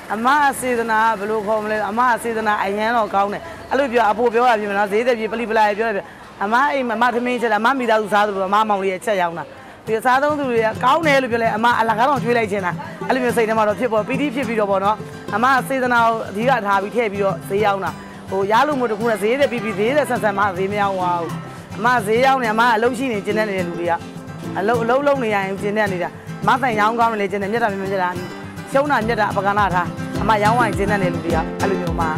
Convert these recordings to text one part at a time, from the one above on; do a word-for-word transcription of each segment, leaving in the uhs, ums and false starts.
အမစေတနာဘလို့ခေါ်မလဲအမစေတနာအရန်တော့ကောင်းတယ်အဲ့လိုပြောအဖိုးပြောတာပြင်မနော်ဈေးသက်ပြေပလိပလာပြောတယ်အမအိမ်မမထမင်းချက်အမမိသားစုစားသလိုအမမောင်လေးရဲ့ချက်ရောင်းတာဒီစားသုံးသူတွေကကောင်းတယ်လို့ပြောလဲအမအလကားတော့ကျွေးလိုက်ချင်တာအဲ့လိုမျိုးစိတ်ထဲမှာတော့ဖြစ်ပေါ်ပီတိဖြစ်ပြီးတော့ပေါ့နော်အမစေတနာကိုအဓိကထားပြီးထည့်ပြီးတော့ဈေးရောင်းတာဟိုရလို့မို့တခုနဲ့ဈေးသက်ပြီးပြီးဈေးသက်ဆန်ဆန်မှဈေးမရောင်းပါဘူးအမဈေးရောင်းနေအမအလုံးရှိနေကျင်းနေတဲ့လူတွေကအလုံးအလုံးလုံးနေရရင်ကျင်းနေနေတာမဆိုင်ရောင်းကောင်းနေလေကျင်းနေမြတ်တာမြတ်တာရှုံးတာမြတ်တာပကနာထားအမရောင်းဝိုင်းကျင်းတဲ့လူတွေကအဲ့လိုမျိုးမှာ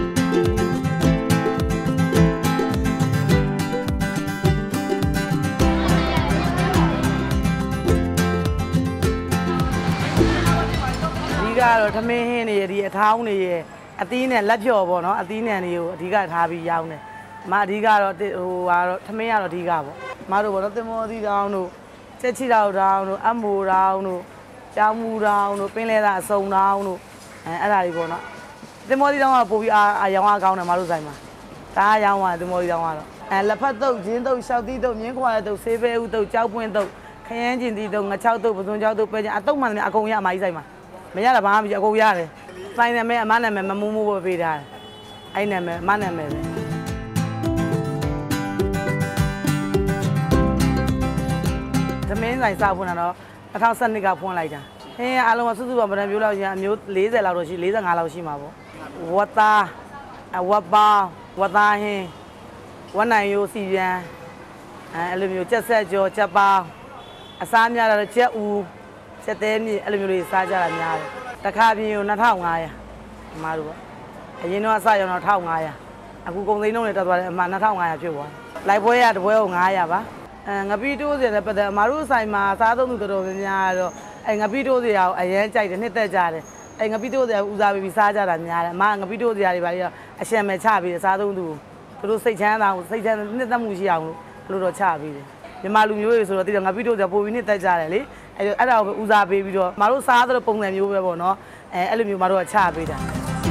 ဒီကတော့ထမင်းဟင်းတွေဒီအထောင်းတွေရဲ့အသီးနဲ့လက်ဖြော်ပေါ့နော်အသီးနဲ့တွေကိုအဓိကထားပြီးရောင်းတယ်အမအဓိကတော့ဟိုကတော့ထမင်းကတော့အဓိကပေါ့အမတို့ပေါ့နော်တင်မောသီးတောင်းတို့ချက်ချီတောင်တောင်းတို့အမိုတောင်းတို့ကြောင်မူတောင်းတို့ပင်လဲသားအစုံတောင်းတို့အဲအဲ့ဒါတွေပေါ့နော်တင်မောသီးတောင်းကပို့ပြီးအာရောင်းအားကောင်းတယ်မတို့ဆိုင်မှာဒါကရောင်းသွားတင်မောသီးတောင်းကတော့အဲလက်ဖက်တုပ်ဂျင်းတုပ်ရှောက်သီးတုပ်မြင်းခွာတုပ်ဆေးပဲဥတုပ်ကြောက်ပွင့်တုပ်ခရမ်းကျင်သီးတုပ်ငချောက်တုပ်ပစွန်ကြောက်တုပ်ပဲကျအတုပ်မှန်တယ်အကုန်ရအမကြီးဆိုင်မှာမရတာဘာမှမကြအကုန်ရတယ်ဆိုင်နာမည်အမနာမည်မမူးမူးပဲပေးထားတယ်အဲ့နာမည်အမနာမည်ပဲသမင်းဆိုင်စဖွင့်တာတော့၂၀၁၂ကဖွင့်လိုက်တာဟင်းအားလုံးကစုစုပေါင်းဗရန်ပြိုးလောက်ရှင်အမျိုး၄၀လောက်တော့ရှိ၄၅လောက်ရှိမှာပေါ့ဝတ်သားဝတ်ပေါင်းဝတ်သားဟင်းဝတ်နိုင်ရိုးစီပြန်အဲအဲ့လိုမျိုးကြက်ဆက်ကြောကြက်ပေါင်းအစားများတော့ကြက်ဦးကြက်သေးမြင့်အဲ့လိုမျိုးတွေစားကြတာများတယ်တစ်ခါပြင်ကို၂၅၀၀အမားတို့ပေါ့အရင်တော့အစရောင်တော့၁၅၀၀အခုကုန်သိန်းလုံးနဲ့တက်သွားတယ်အမ၂၅၀၀ဖြစ်သွားလိုက်ပွဲရတပွဲကို၅၀၀ပါအဲငပီးတိုးစီတဲ့ပတ်သက်အမားတို့ဆိုင်မှာစားသုံးသူတော်တော်များများတော့အဲငပီးတိုးစီရအောင်အရင်ကြိုက်တယ်နှစ်သက်ကြတယ်အဲငပီးတိုးစီဦးစားပေးပြီးစားကြတာများတယ်အမငပီးတိုးစီတွေပါပြီးတော့အရှံမဲ့ချပြီးစားသုံးသူသူတို့စိတ်ချမ်းသာအောင်စိတ်ချမ်းနှစ်သက်မှုရှိအောင်လို့ဘလို့တော့ချပြီးတယ်မြန်မာလူမျိုးတွေဆိုတော့တိတော့ငပီးတိုးစီပိုပြီးနှစ်သက်ကြတယ်လေအဲအဲ့ဒါကိုဦးစားပေးပြီးတော့အမားတို့စားတဲ့ပုံစံမျိုးပဲပေါ့နော်အဲအဲ့လိုမျိုးအမားတို့ကချပေးတာ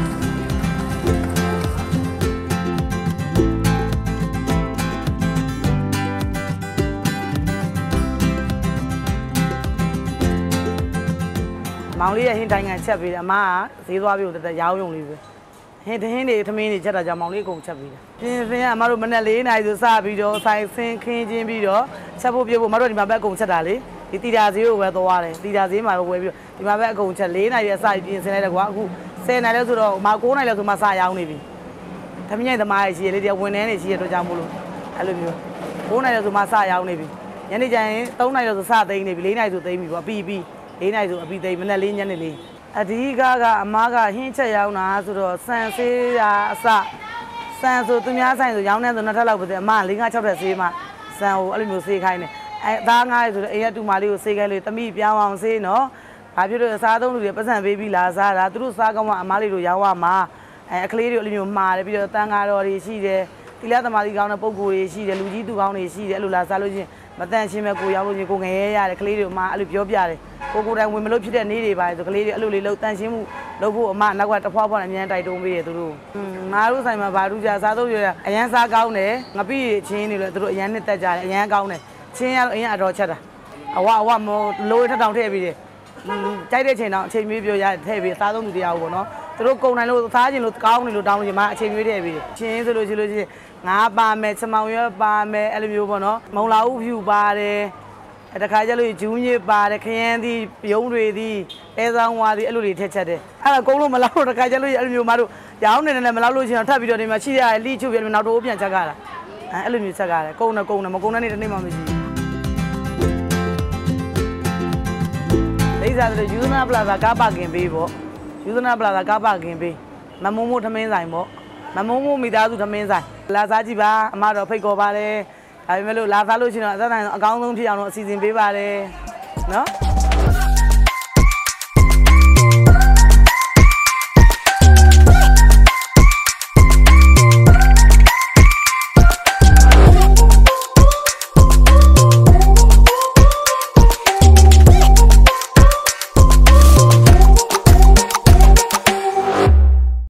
မောင်လေးရဲ့ဟင်းတိုင်းကန်ချက်ပေးတယ်အမကဈေးသွားပြီးတော့တက်ရောင်းရုံလေးပဲဟင်းဟင်းတွေထမင်းတွေချက်တာကြောင့်မောင်လေးအကုန်ချက်ပေးတယ်ပြင်ဖင်ကအမတို့မနေ့၄နာရီဆိုစပြီးတော့ဆိုင်ဆင်းခင်းချင်းပြီးတော့ချက်ဖို့ပြဖို့အမတို့ဒီမှာပဲအကုန်ချက်တာလေဒီတီတာဈေးကိုပဲသွားတယ်တီတာဈေးမှာပဲဝယ်ပြီးဒီမှာပဲအကုန်ချက်၄နာရီအစပြင်ဆင်လိုက်တယ်ကွာအခု၁၀နာရီလောက်ဆိုတော့မ၉နာရီလောက်ဆိုမှစရောင်းနေပြီထမင်းညိုင်သမားကြီးရှိရလေဒီဝင်နေနေရှိရတော့ကြောင်းမို့လို့အဲ့လိုမျိုး၉နာရီလောက်ဆိုမှစရောင်းနေပြီညနေကျရင်၃နာရီလောက်ဆိုစသိမ်းနေပြီ၄နာရီဆိုသိမ်းပြီပေါ့ပြီးပြီး၄နာရီဆိုအပြီးသိမ်းမနေ့လေးညနေလေးအဓိကကအမားကဟင်းချက်ရောင်းတာဆိုတော့စံဆေးတာအစစံဆိုသူများဆိုင်ဆိုရောင်းနေဆိုနှစ်ထပ်လောက်ပဲအမ၄၅၆ထပ်ဆေးမှစံကိုအဲ့လိုမျိုးဆေးခိုင်းတယ်အဲသားငါးရီဆိုတော့အိမ်ကတူမလေးကိုဆေးခိုင်းလို့တမိပြောင်းအောင်ဆေးနော်ဘာဖြစ်လို့စားသုံးလူတွေပတ်စံပေးပြီးလာစားတာသူတို့စားကောင်းမှအမားလေးတို့ရောင်းရမှာအဲအခလေးတွေအဲ့လိုမျိုးမှားတယ်ပြီးတော့တန်ဃာတော်တွေရှိတယ်တိလသမားကြီးကောင်းတဲ့ပုံကိုယ်တွေရှိတယ်လူကြီးသူကောင်းတွေရှိတယ်အဲ့လိုလာစားလို့ချင်းမတန်ရှင်းမဲ့ကိုရောင်းလို့ချင်းကိုငရဲရတယ်ကလေးတွေမှာအဲ့လိုပြောပြတယ်ကိုကိုတိုင်ဝင်မလို့ဖြစ်တဲ့နေ့တွေပါဆိုကလေးတွေအဲ့လိုလေးလှုပ်တန်ရှင်းမှုလုပ်ဖို့အမနောက်ကတဖွာဖွာနဲ့အမြန်တိုက်တုံးပေးတယ်သူတို့ငါတို့ဆိုင်မှာဘာလို့ကြာစားသုံးရအရန်စားကောင်းတယ်ငပိချင်းတွေလည်းသူတို့အရန်နှစ်သက်ကြတယ်အရန်ကောင်းတယ်ချင်းရတော့အရင်အတော်ချက်တာအဝအဝမိုးလိုထထောင်ထည့်ပြီးတယ်ကြိုက်တဲ့ချိန်တော့အချိန်မျိုးပြောရထည့်ပြီးစားသုံးသူတရားပေါ့နော်သူတို့ကုန်နိုင်လို့စားခြင်းလို့ကောင်းနေလို့တောင်းလို့ချင်းမအချိန်မျိုးထည့်ပြီးတယ်ချင်းဆိုလို့ရှိလို့ချင်းငါပါမယ်ချမောင်ရွက်ပါမယ်အဲ့လိုမျိုးပေါ့နော်မုံလာဥဖြူပါတယ်တခါကျလို့ဂျူးညစ်ပါတယ်ခရမ်းသီးပြုံးတွေသီးအဲဆောင်ဝါသီးအဲ့လိုတွေထည့်ချက်တယ်အဲ့ဒါကုန်းလို့မလောက်တော့တခါကျလို့အဲ့လိုမျိုးမတို့ရောင်းနေတယ်လည်းမလောက်လို့ချင်းတော့ထပ်ပြီးတော့ဒီမှာရှိရလိချုပ်ပြီးနောက်တော့ပြန်ချက်ကြတာအဲအဲ့လိုမျိုးချက်ကြတယ်ကုန်းနဲ့ကုန်းနဲ့မကုန်းတဲ့နေ့တစ်နေ့မှမရှိဘူးလိမ့်စားတယ်ယူဇနာပလာဇာကားပါကင်ပေးပေါ့ယူဇနာပလာဇာကားပါကင်ပေးမမုံမို့ထမင်းဆိုင်ပေါ့မမုံမို့မိသားစုထမင်းဆိုင်လာစားကြည့်ပါအမတော်ဖိတ်ခေါ်ပါတယ်ဒါပေမဲ့လို့လာစားလို့ရှိရင်တော့အသက်ဆိုင်အကောင်းဆုံးဖြစ်အောင်တော့အစီအစဉ်ပေးပါတယ်နော်